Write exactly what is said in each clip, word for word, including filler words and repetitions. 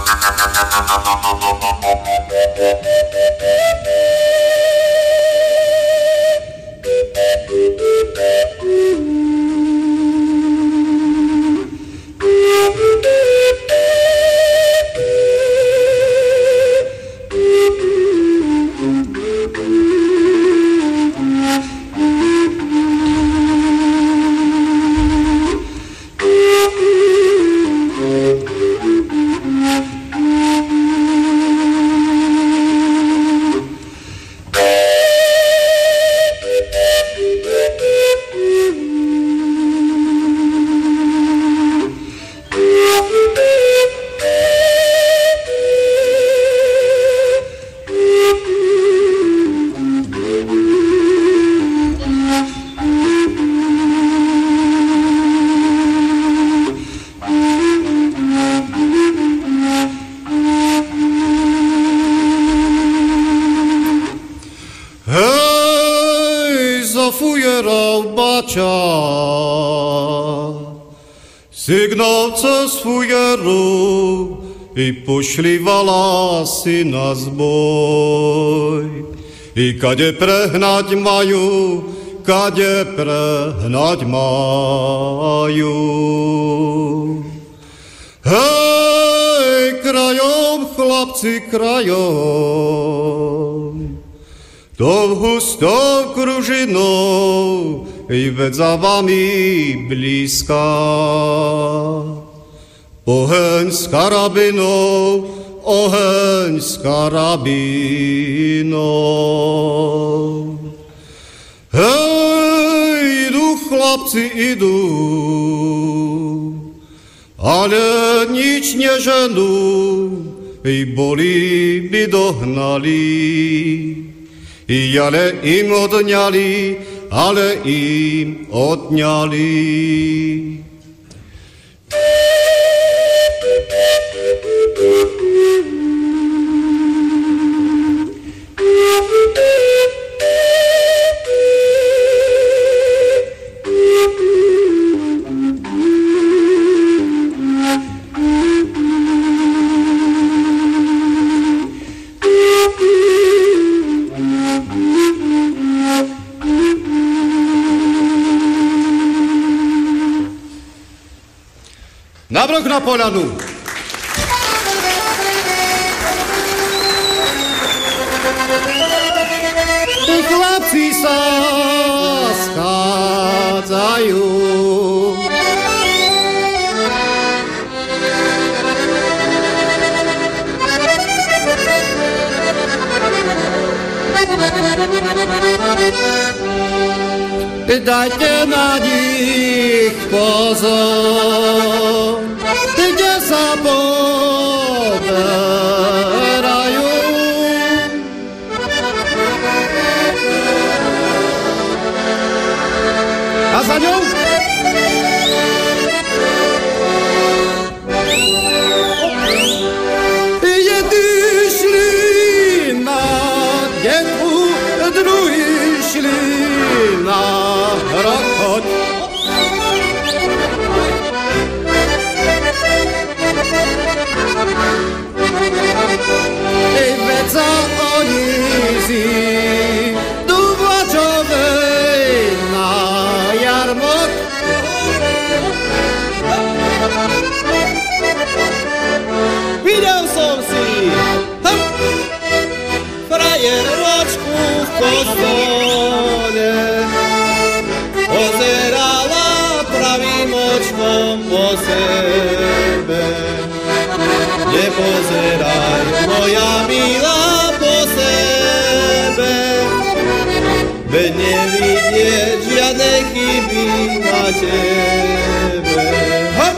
Signovce z fujeru i pošlivala si na zboj. I kade prehnať majú, kade prehnať majú. Hej, krajom, chlapci, krajom, tou hustou kružinou i veď za vami blízka. Oheň s karabinou, oheň s karabinou. Hej, idú chlapci, idú, ale nič neženú, i boli by dohnali. I ale im odňali, ale im odňali. Navrch na poľadu. Chlapci sa schádzajú. Dajte na nich pozor, kde sa poberajú. A za ňou? Jedni šli na detvu, druhý šli na rokot. Ej, veď sa oni zídu vlačovej na jarmok. Videl som si hop, frajeročku v kostole, pozerala pravým očkom po sebe. Nepozeraj, moja milá, po sebe, veď nevidieť žiadne chyby na tebe. Hop!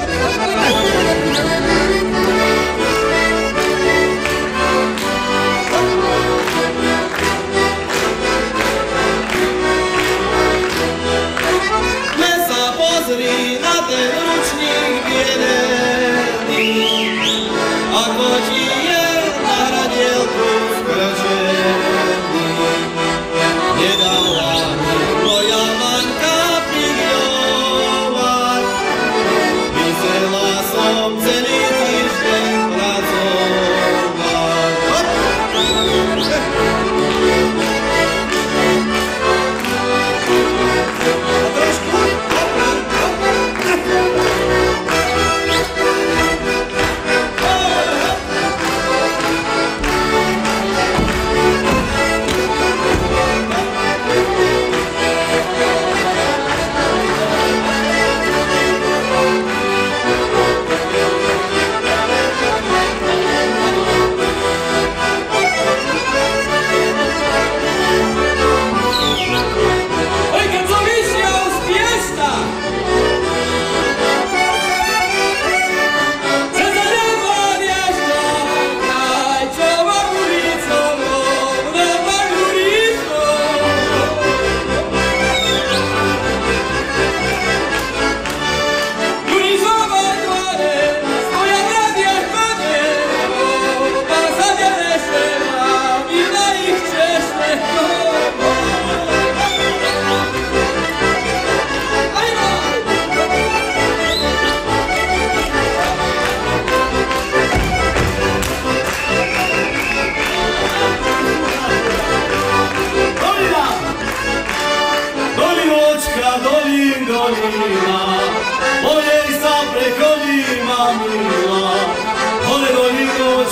Dnes sa pozri na ten ručník bielený, ako ti je na hradielku skrčený. Nedala mi moja manka pigľovať, vysela som celý týždeň pracovať.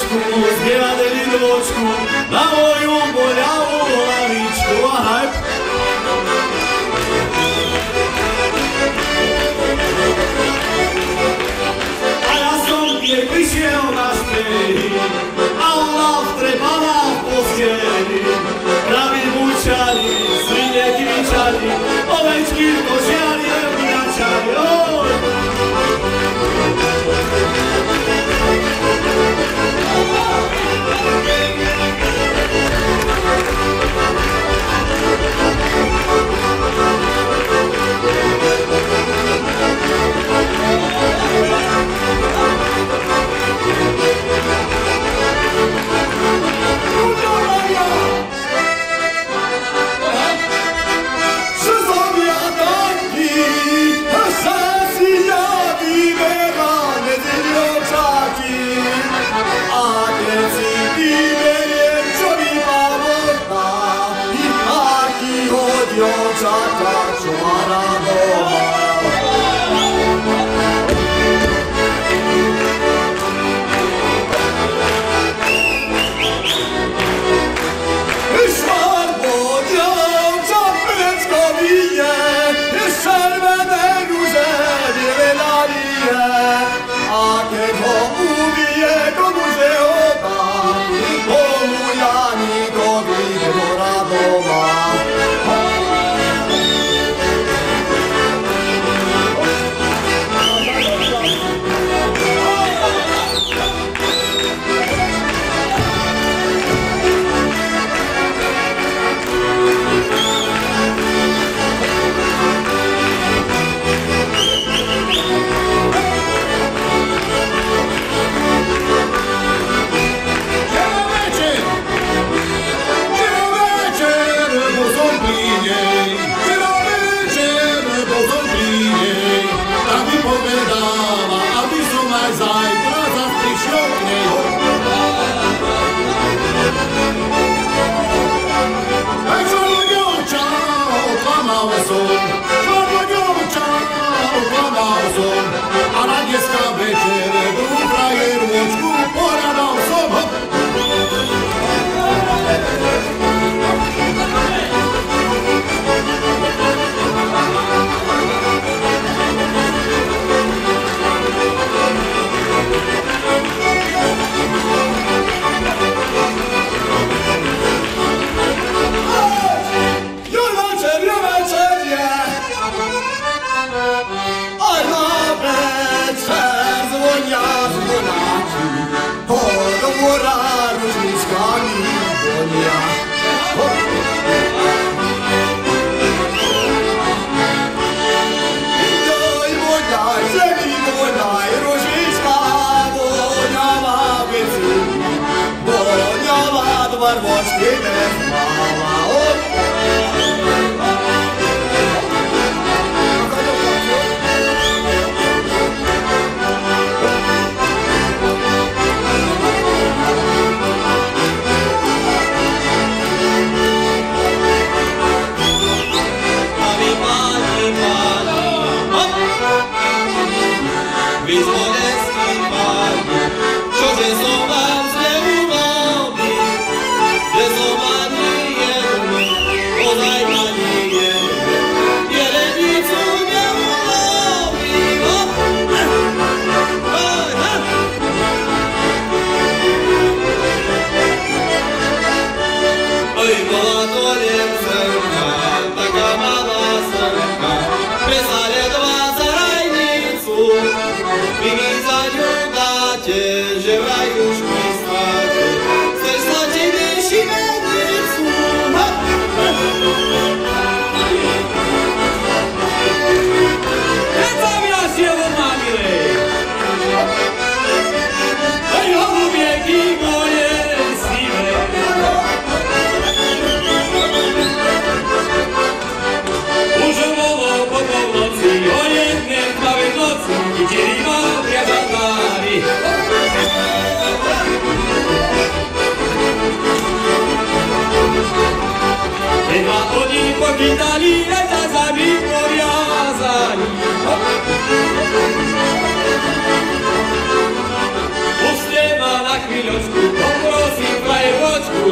vinočku, zbiadeli dvočku, na moju boľavú hlavičku. Ahaj. A ja som jej prišiel na špehy, a ona vtrepaná v posteli. Kravy bučali, svine kričali, ovečky v košiari vynačali. Oj! Čože som vám zle urobil, že som vám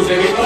Muzyki